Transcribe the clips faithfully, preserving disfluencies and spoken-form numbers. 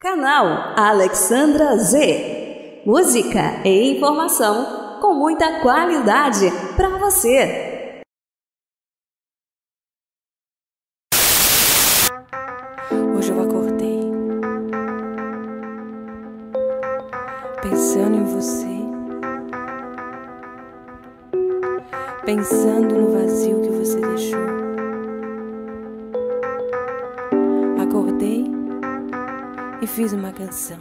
Canal Alexandra Z. Música e informação com muita qualidade para você. Hoje eu acordei pensando em você, pensando no vazio que você deixou. Acordei e fiz uma canção.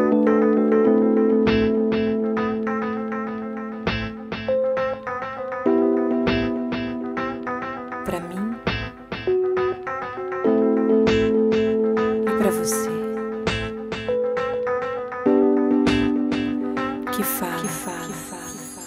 Pra mim e pra você, que fala, que fala, que fala.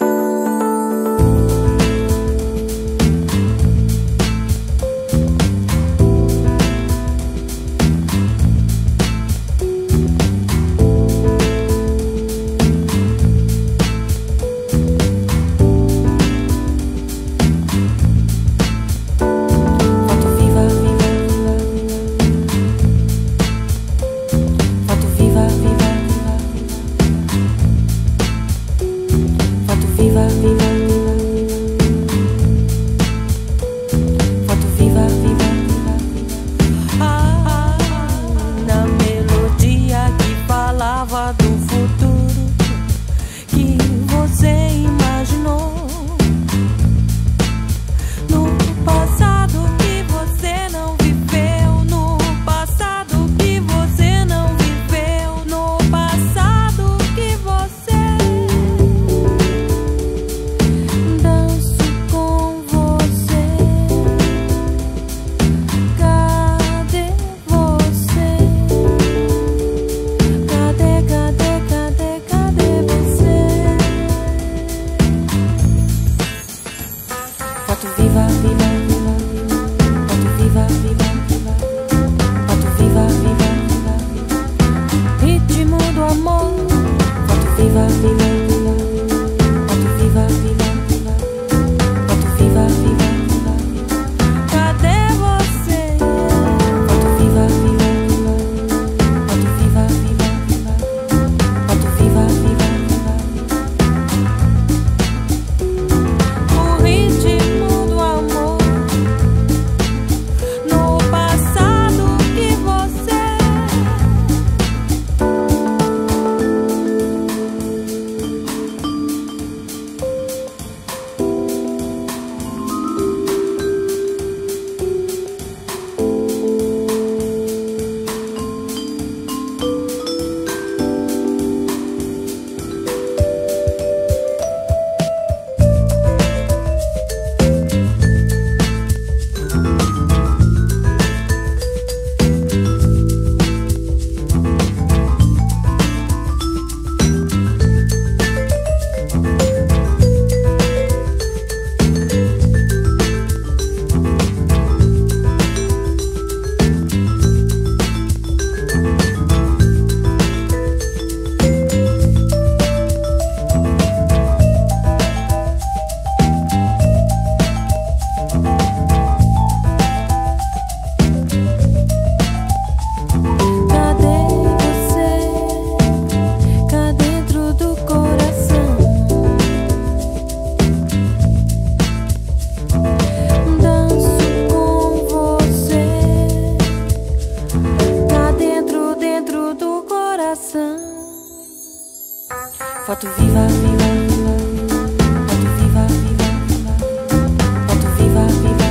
Foto viva, viva, viva. Foto viva, viva, viva. Foto viva, viva,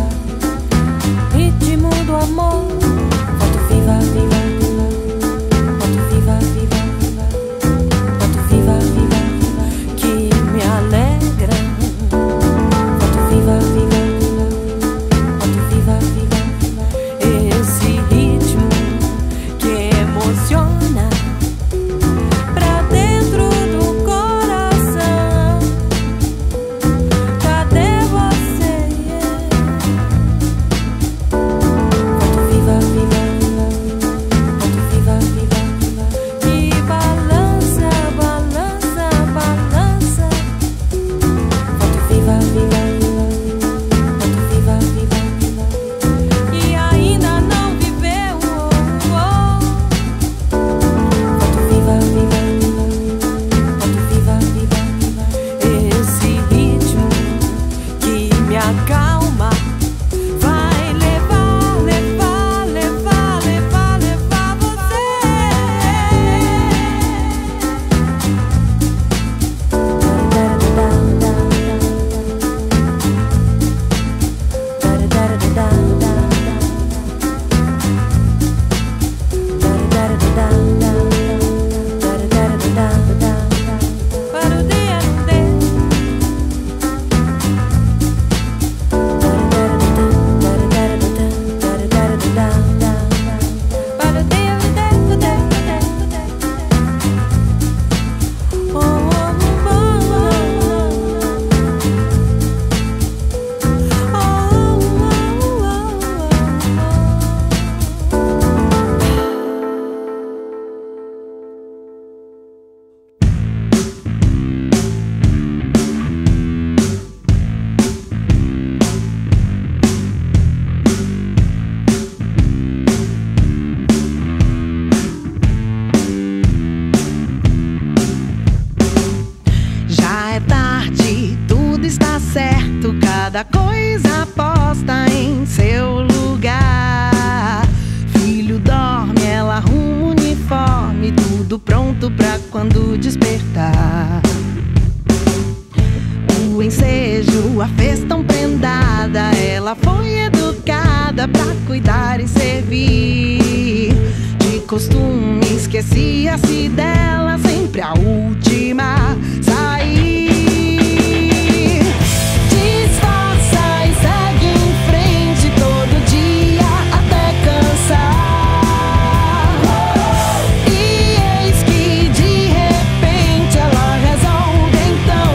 viva. Ritmo do amor. Foto viva, viva, viva. Foto viva, viva, viva. Foto viva, viva, viva. Que me alegra. Foto viva, viva, viva. Foto viva, viva, viva. Esse ritmo que emociona. Pra dentro do coração. despertar. O ensejo a fez tão prendada, ela foi educada pra cuidar e servir. De costume esquecia-se dela, sempre a última sair. Disfarça e segue em frente todo dia até cansar. E eis que de repente ela resolve então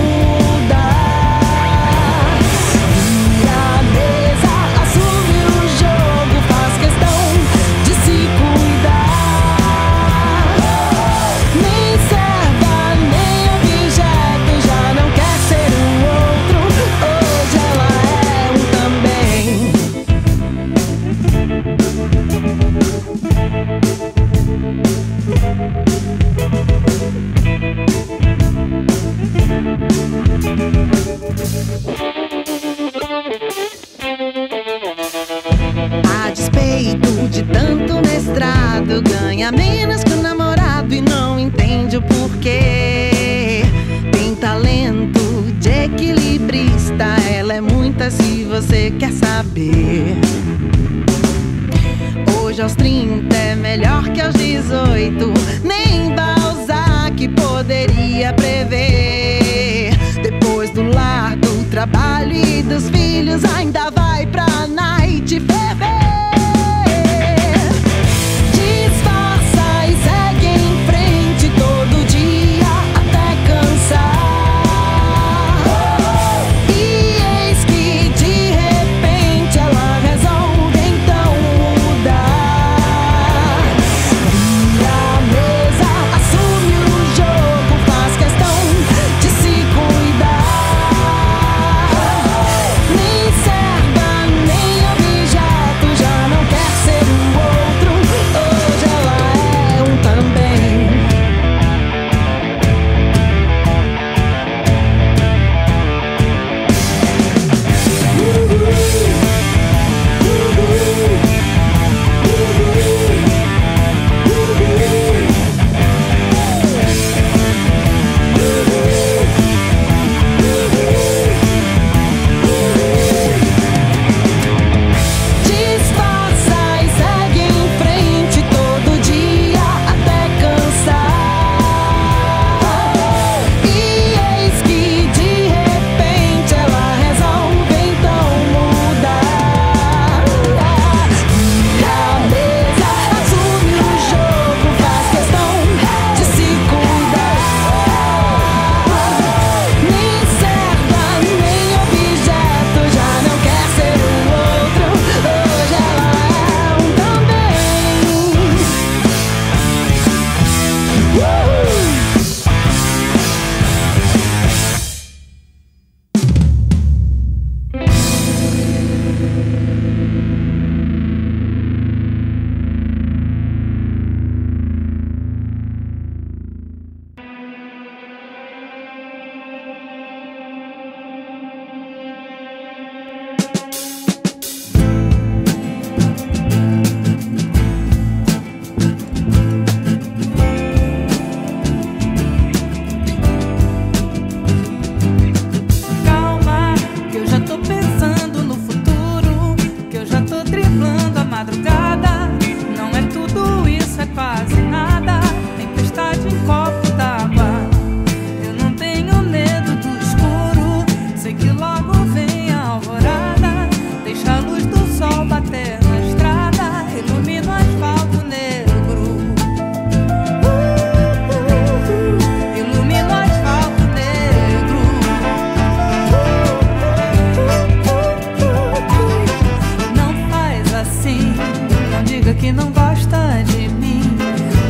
mudar. Vira a mesa, assume o jogo, faz questão de se cuidar. Nem serva, nem objeto, já não quer ser um outro. Hoje ela é um também. A despeito de tanto mestrado, ganha menos que o namorado e não entende o porquê. Tem talento de equilibrista, ela é muita se você quer saber. Hoje aos trinta é melhor que aos dezoito, nem Balzac poderia prever. Depois do lar, do trabalho e dos filhos, ainda vai pra night ferver. Disfarça e segue em frente todo dia até cansar. E eis que de repente ela resolve então mudar. Vira a mesa, assume o jogo, faz questão de se cuidar. Nem serva, nem objeto, já não quer ser um outro. Hoje ela é um também. Disfarça e segue em frente todo dia até cansar. E eis que de repente ela resolve então mudar. Vira a mesa, assume o jogo, faz questão de se cuidar. Nem serva, nem objeto, já não quer ser um outro. Hoje ela é um também. Uh! Calma, que eu já tô pensando no futuro, que eu já tô driblando a madrugada. Não é tudo isso, é quase nada. Tempestade em copo d'água. Eu não tenho medo do escuro, sei que logo vem a alvorada. Deixa a luz do sol bater na estrada, ilumina o asfalto negro. Ilumina o asfalto negro. Não faz assim, não diga que não gosta de mim.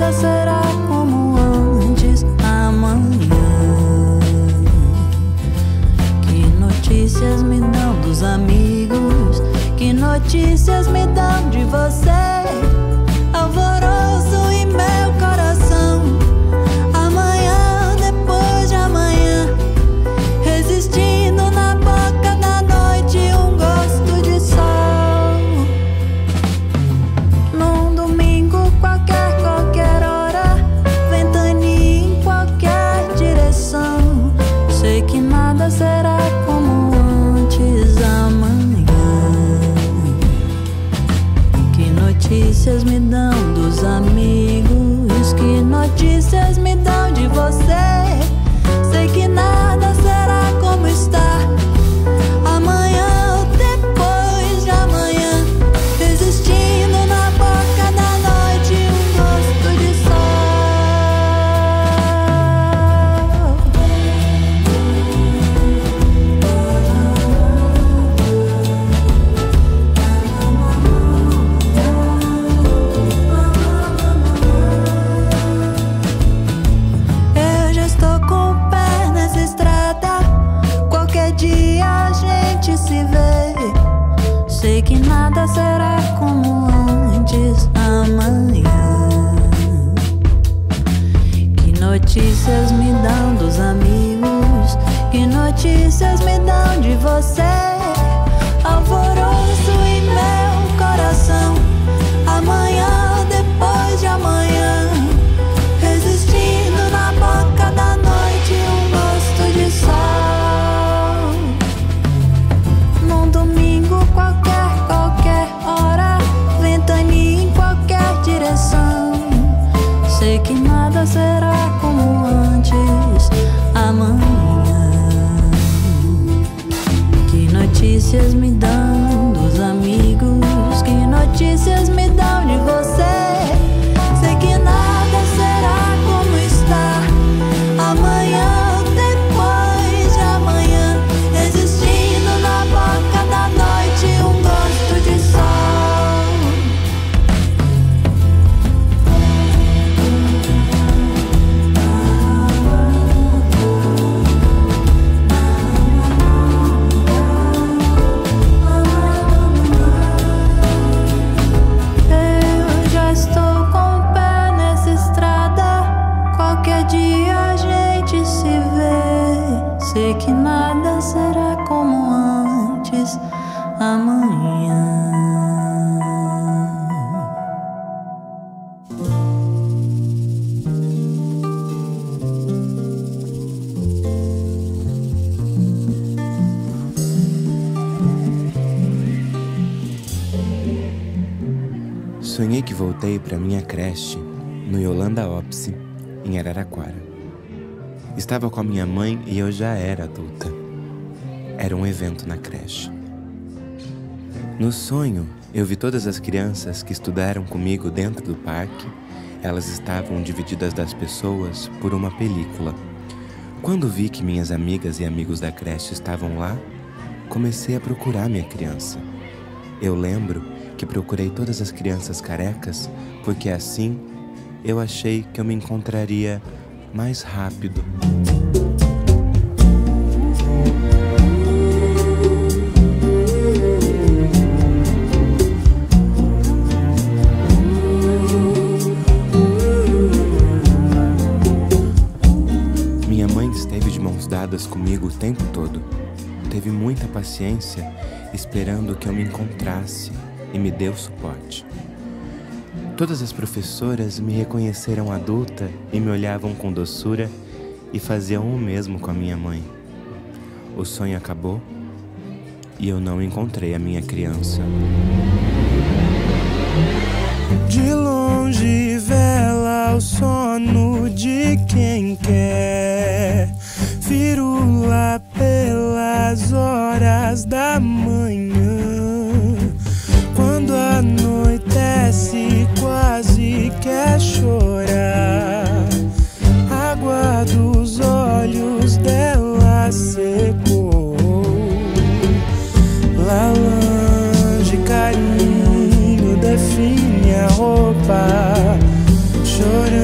nada será como antes amanhã. Que notícias me dão dos amigos? Que notícias me dão de você? Alvoroço em meu coração. Amanhã, depois de amanhã, resistindo na boca da noite, um gosto de sol. Num domingo qualquer, qualquer hora, ventania em qualquer direção. Sei que nada será como antes amanhã. Que notícias me dão dos amigos? Que notícias me dão de você? Sei que nada será como está. Amanhã ou depois de amanhã, resistindo na boca da noite, um gosto de Eu já estou com o pé nessa estrada. Qualquer dia a gente se vê. Sei que nada será como antes amanhã. Que notícias me dão dos amigos? Que notícias me dão de você? Alvoroço em meu coração. Amanhã ou depois de amanhã, resistindo na boca da noite, um gosto de sol. Num domingo qualquer, qualquer hora, ventania em qualquer direção. Sei que nada será como antes amanhã. Que notícias me dão dos amigos? Que notícias me dão de você? Sei que nada será como está. Amanhã ou depois de amanhã, resistindo na boca da noite, um gosto de sol. Eu já estou com o pé nessa estrada. Qualquer dia a gente se vê. Sei que nada será como antes amanhã. Sonhei que voltei para minha creche no Yolanda Opsi, em Araraquara. Estava com a minha mãe e eu já era adulta. Era um evento na creche. No sonho, eu vi todas as crianças que estudaram comigo dentro do parque. Elas estavam divididas das pessoas por uma película. Quando vi que minhas amigas e amigos da creche estavam lá, comecei a procurar minha criança. Eu lembro que procurei todas as crianças carecas, porque assim eu achei que eu me encontraria mais rápido. Minha mãe esteve de mãos dadas comigo o tempo todo. Teve muita paciência esperando que eu me encontrasse e me deu suporte. Todas as professoras me reconheceram adulta e me olhavam com doçura e faziam o mesmo com a minha mãe. O sonho acabou e eu não encontrei a minha criança. De longe vela o sono de quem quer, firula pelas horas da manhã. Quando anoitece, quase quer chorar. Água dos olhos dela secou. Lalange, carinho, define a roupa. Chorando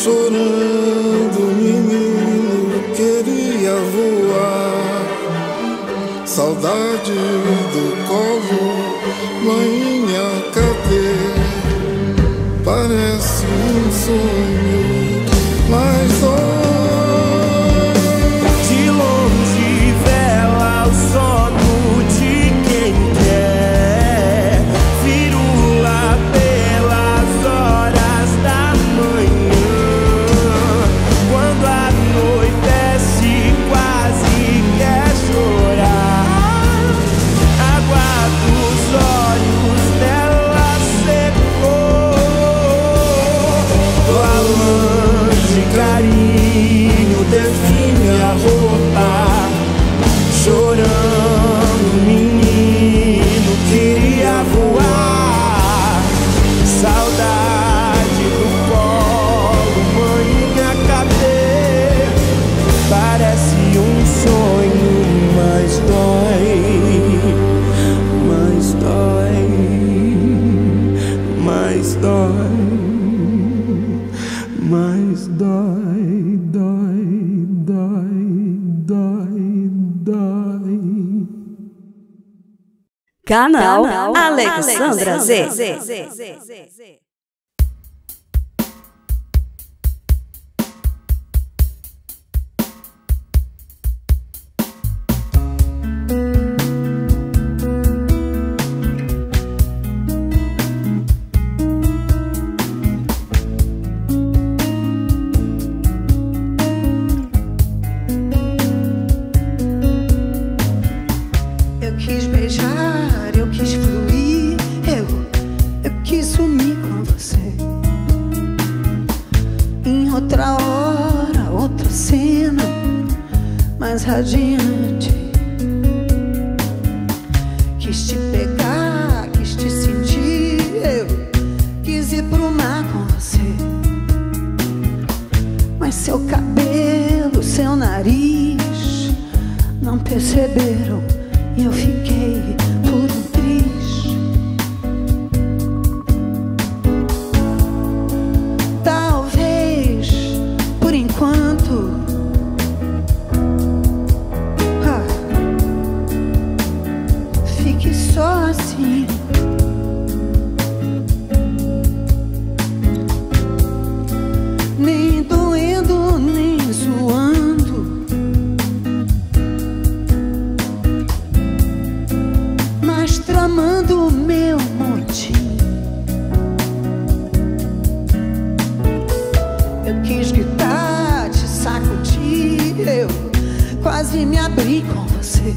Chorando, menino, queria voar. Saudade do colo, manhinha, cadê? Parece um sonho, mas dói. De longe vela o sono de quem quer. Firula pelas horas da manhã. Quando anoitece quase quer chorar. Água dos olhos dela secou. Lavando de carinho define a roupa. Chorando, menino, queria voar. Saudade do colo, manhinha, cadê? Parece um sonho, mas dói, mas dói, mas dói, mas dói, dói, dói, dói, dói. Canal, Canal Alexandra, Alexandra Z. Z. Eu quis beijar, eu quis fluir, eu, eu quis sumir com você. Em outra hora, outra cena, mais radiante. Quis te pegar, quis te sentir, eu quis ir pro mar com você. Mas seu cabelo, seu nariz não perceberam. E eu fiquei por um triz. Talvez, por enquanto, ah, fique só assim. Nem doendo, nem zoando. Tramando o meu motim. Eu quis gritar, te sacudir, eu quase me abri com você.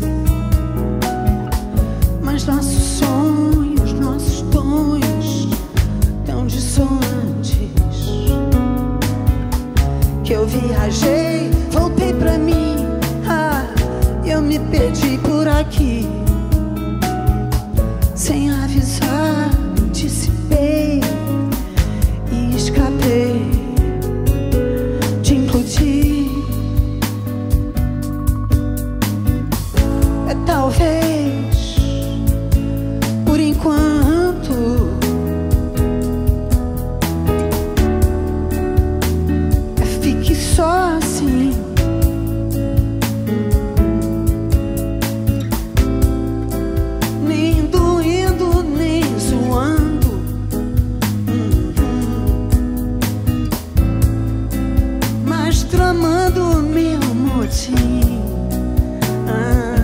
Mas nossos sonhos, nossos tons tão dissonantes, que eu viajei, voltei pra mim. Ah, eu me perdi por aqui. Sem avisar, me dissipei e escapei de implodir. É talvez, por enquanto, fique só assim. Tramando o meu motim. Ah.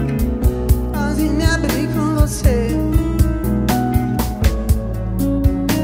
Quase me abri com você.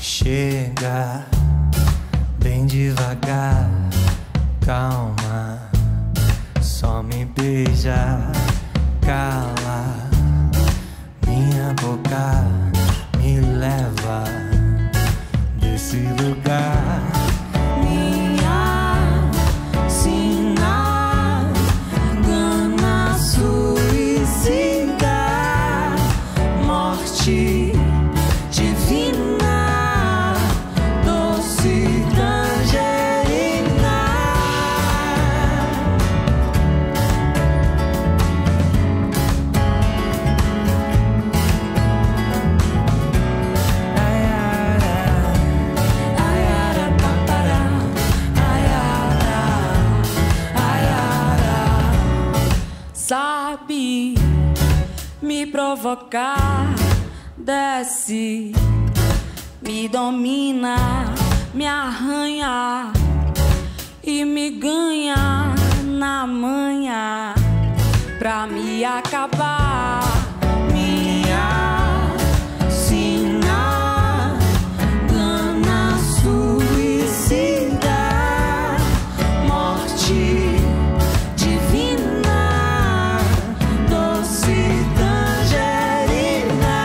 Chega bem devagar, calma, só me beija, cala minha boca, me leva desse lugar. Minha sina, gana suicida, morte divina, doce tangerina. Sabe me provocar, desce, me domina, me arranha e me ganha na manha pra me acabar. Minha sina, gana suicida, morte divina, doce tangerina.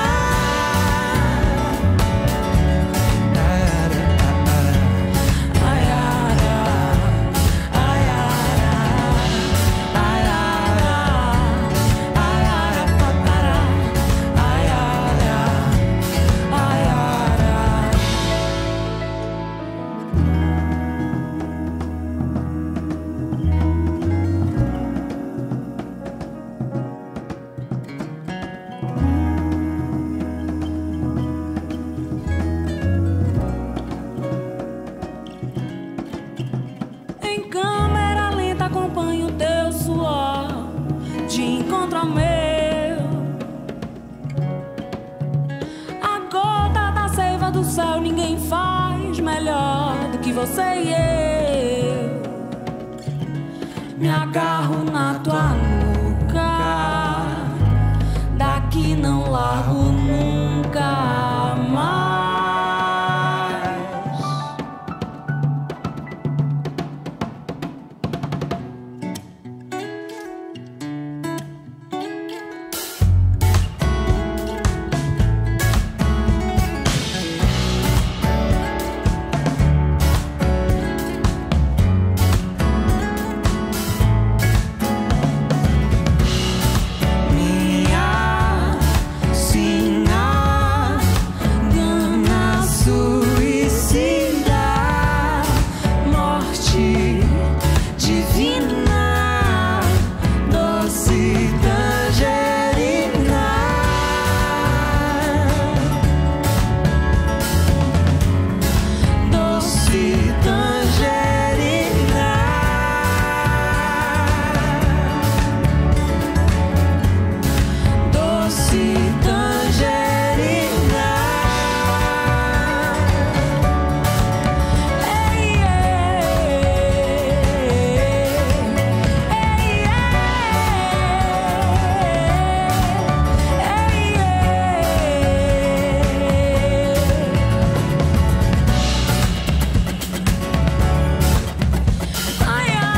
Em câmera lenta acompanho o teu suor de encontro ao meu. A gota da seiva do céu ninguém faz melhor do que você e eu. Me agarro na tua nuca, daqui não largo nunca mais. Minha sina, gana suicida, morte divina, doce tangerina. Doce tangerina. Doce tangerina. Ei, ei, ei, ai, ai.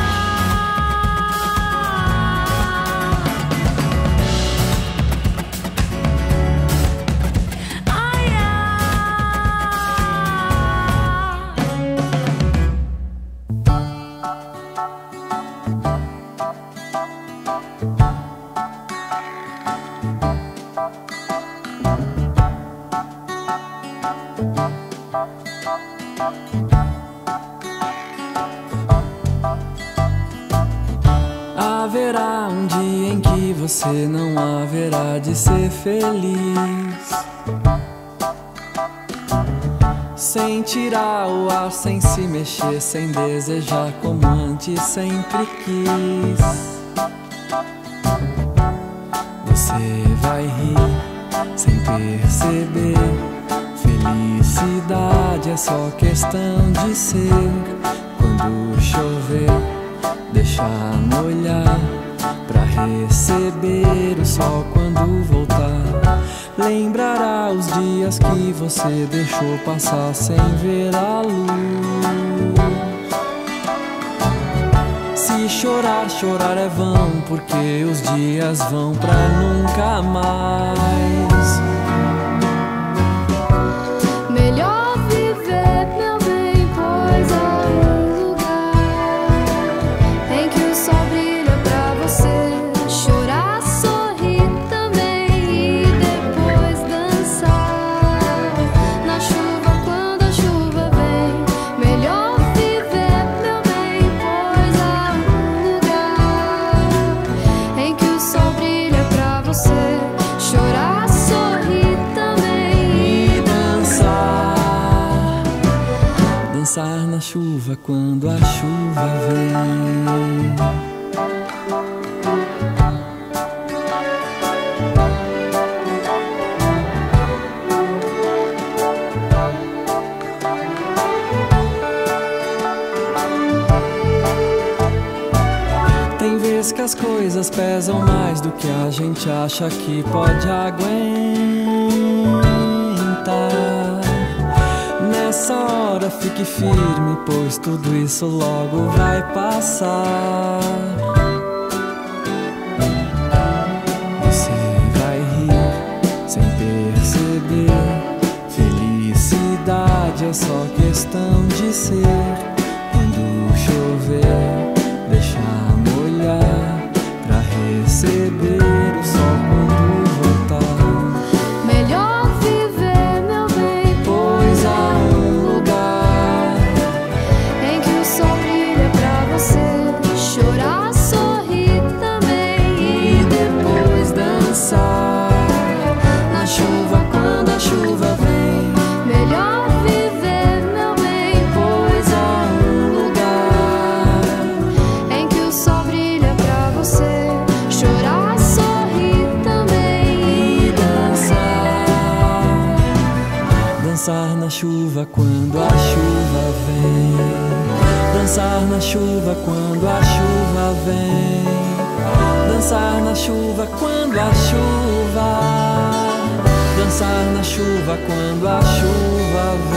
Haverá um dia em que você não haverá de ser feliz, sem tirar o ar, sem se mexer, sem desejar como antes sempre quis. Você vai rir sem perceber, felicidade é só questão de ser. Quando chover, deixa molhar pra receber o sol quando voltar. lembrará os dias que você deixou passar sem ver a luz. Se chorar, chorar é vão, porque os dias vão pra nunca mais. Melhor viver, meu bem, pois há um lugar em que o sol brilha pra você chorar, sorrir também e depois dançar na chuva quando a chuva vem. Melhor viver, meu bem, pois há um lugar em que o sol brilha pra você chorar, sorrir também e dançar. Dançar na chuva quando a chuva vem. Tem vezes que as coisas pesam mais do que a gente acha que pode aguentar. Nessa hora fique firme, pois tudo isso logo vai passar. Você vai rir sem perceber. Felicidade é só questão de ser. Quando chover, deixa molhar pra receber o sol quando voltar. Melhor viver, meu bem, Pois há um lugar em que o sol brilha pra você chorar, sorrir também e depois dançar na chuva quando a chuva vem. melhor viver, meu bem, Pois há um lugar em que o sol brilha pra você chorar, sorrir também e dançar. Dançar na chuva quando a chuva vem. Dançar na chuva quando a chuva vem. Dançar na chuva quando a chuva. Dançar na chuva quando a chuva vem.